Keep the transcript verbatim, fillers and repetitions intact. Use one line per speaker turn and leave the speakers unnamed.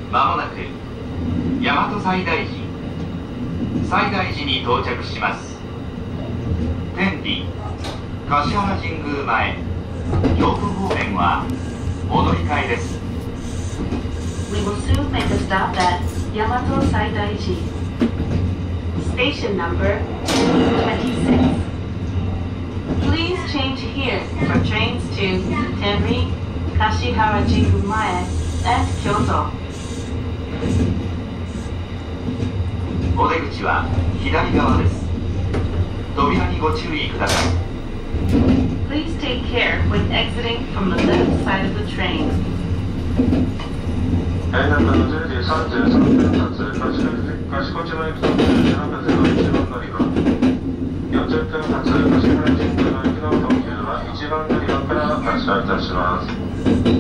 まもなく大和西大寺西大寺に到着します。天理橿原神宮前京都方面はお乗り換えです。
We will soon make a stop at Yamato Saidaiji. Station number twenty-six. Please change here for trains to Tenri, Kashihara Jingumae, and Kyoto.
お出口は左側です。扉にご注意ください。
Please take care when exiting from the left side of the train.
えー、なんかじゅうじさんじゅうさんぷん発、賢島行きと島風のいちばん乗り場。よんじゅっぷん発、橿原神宮の行きの特急はいちばん乗り場から発車いたします。